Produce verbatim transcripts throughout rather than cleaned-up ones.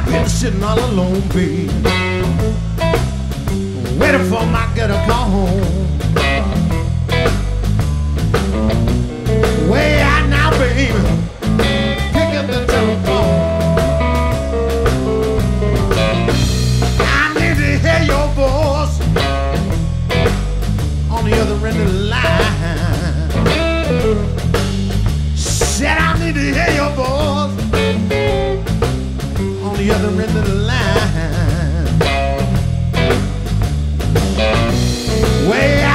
been sitting all alone, baby, waiting for my girl to come home. Way out now, baby, pick up the telephone. I need to hear your voice on the other end of the line. Said I need to hear your voice on the other end of the line. Way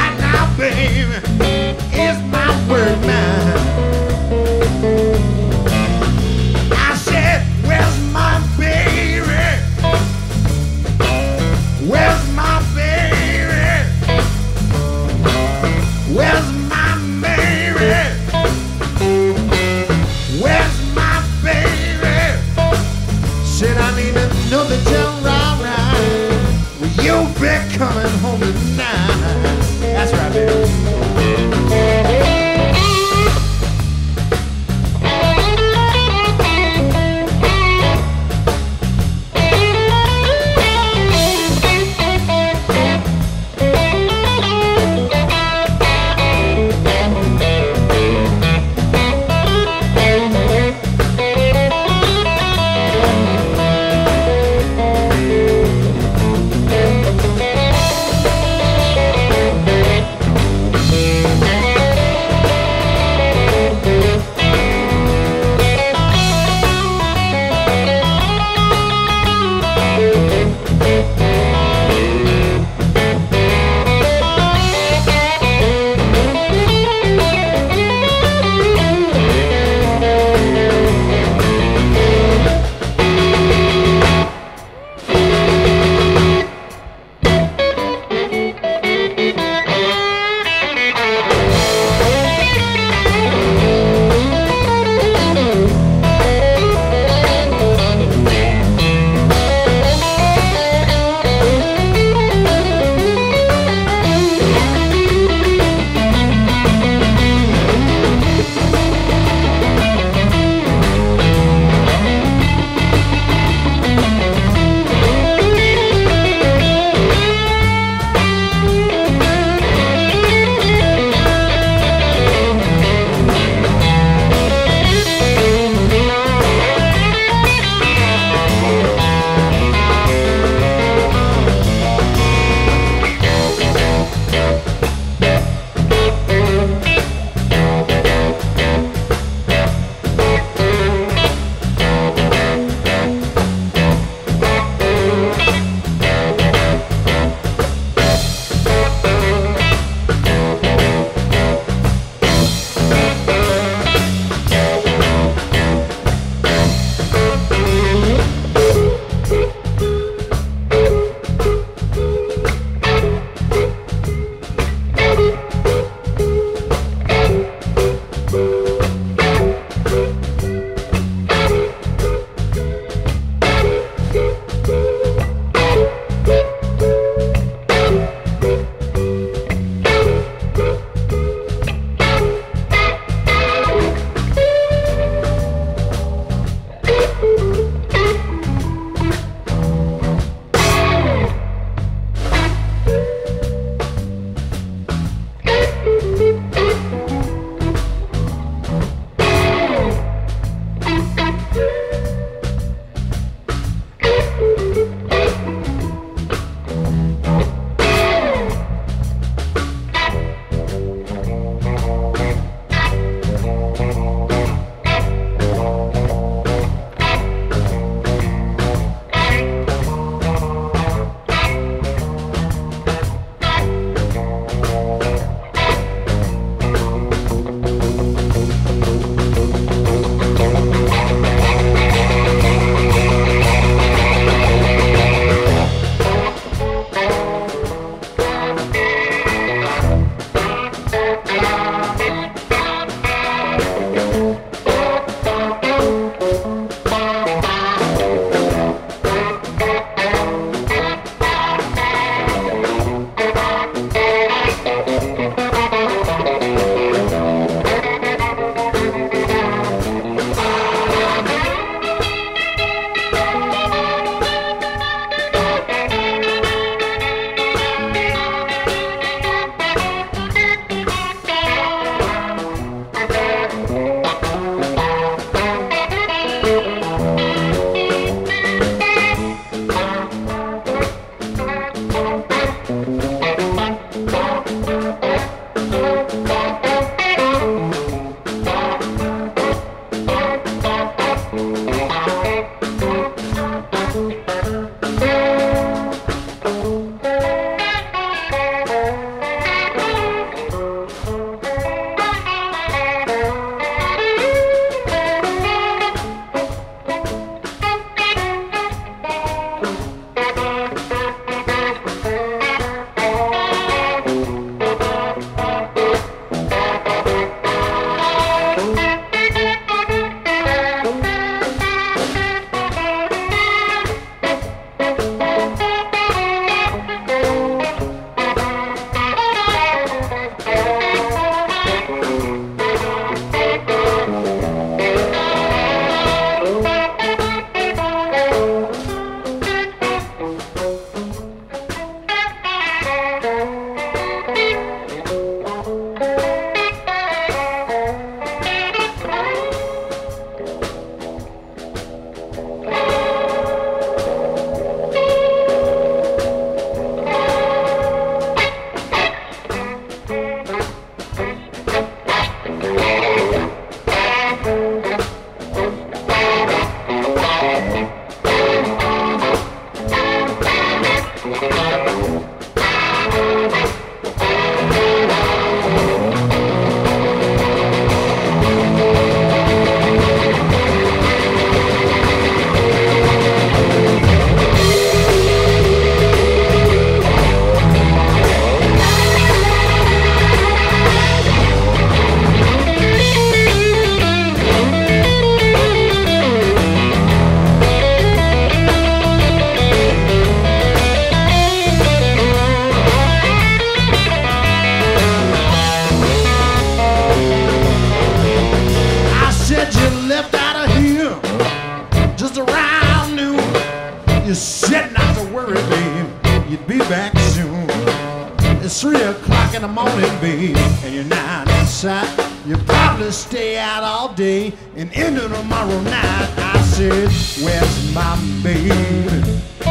You said not to worry, babe, you'd be back soon. It's three o'clock in the morning, babe, and you're not inside. You probably stay out all day and into tomorrow night. I said, where's my baby?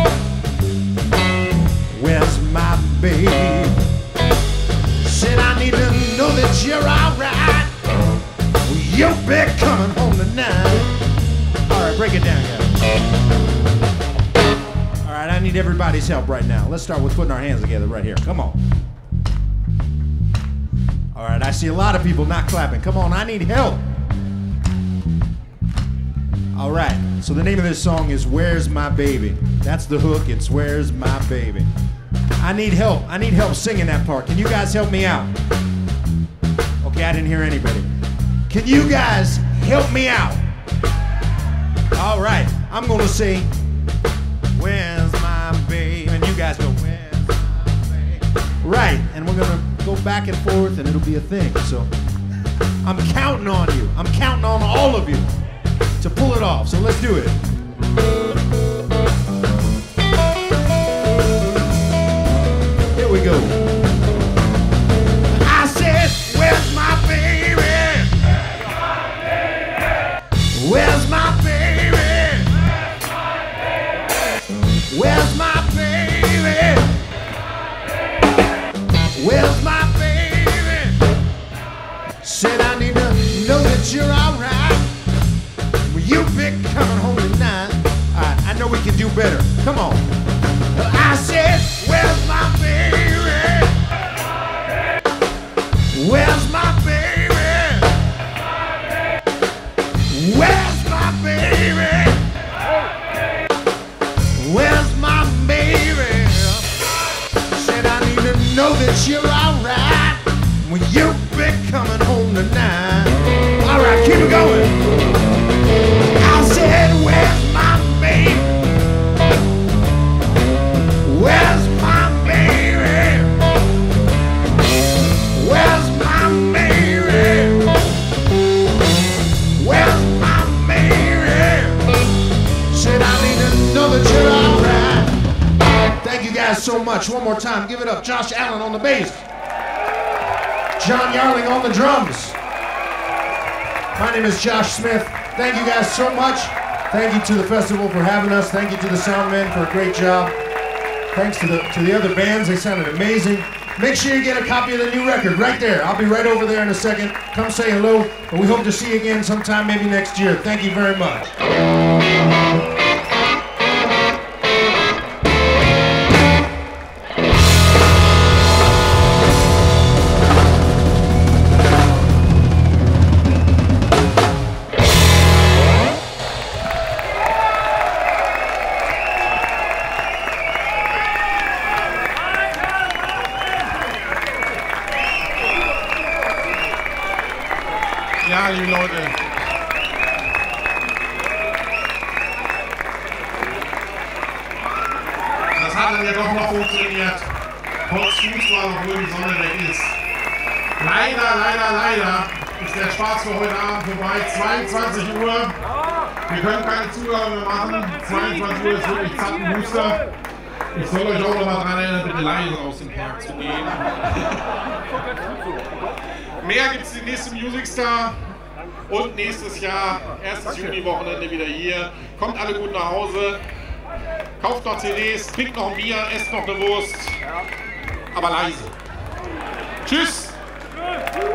Where's my baby? Said I need to know that you're alright. You'll be coming home tonight. All right, break it down, guys. All right, I need everybody's help right now. Let's start with putting our hands together right here. Come on. All right, I see a lot of people not clapping. Come on, I need help. All right, so the name of this song is Where's My Baby? That's the hook, it's Where's My Baby? I need help. I need help singing that part. Can you guys help me out? Okay, I didn't hear anybody. Can you guys help me out? All right, I'm gonna say, where's my baby? And you guys go, where's my baby? Right, and we're gonna go back and forth and it'll be a thing. So I'm counting on you. I'm counting on all of you to pull it off. So let's do it. Here we go. I said, where's my baby? Where's my baby? Where's my baby? Where's my baby? Said I need to know that you're alright. Well, you be coming home tonight. Alright, I know we can do better. Come on. I said, where's my baby? Where's my baby? Where's my baby? Where's my baby? Said I need to know that you're alright. When you be coming home tonight. Alright, keep it going. I said, where's my baby? Where's my baby? Where's my baby? Where's my baby? Said I need to know that you're alright. Thank you guys so much. One more time, give it up. Josh Allen on the bass. John Yarling on the drums. My name is Josh Smith. Thank you guys so much. Thank you to the festival for having us. Thank you to the sound men for a great job. Thanks to the to the other bands. They sounded amazing. Make sure you get a copy of the new record right there. I'll be right over there in a second. Come say hello. And we hope to see you again sometime maybe next year. Thank you very much. Ja, liebe Leute. Das hat dann ja doch noch funktioniert. Trotz Fußball, obwohl die Sonne weg ist. Leider, leider, leider ist der Spaß für heute Abend vorbei. zweiundzwanzig Uhr. Wir können keine Zugabe mehr machen. zweiundzwanzig Uhr ist wirklich Zappenbooster. Ich soll euch auch noch mal dran erinnern, bitte leise aus dem Park zu gehen. Mehr gibt es die nächste Music Star und nächstes Jahr, erstes Juni-Wochenende wieder hier. Kommt alle gut nach Hause, kauft noch C Ds, trinkt noch ein Bier, esst noch eine Wurst, aber leise. Tschüss!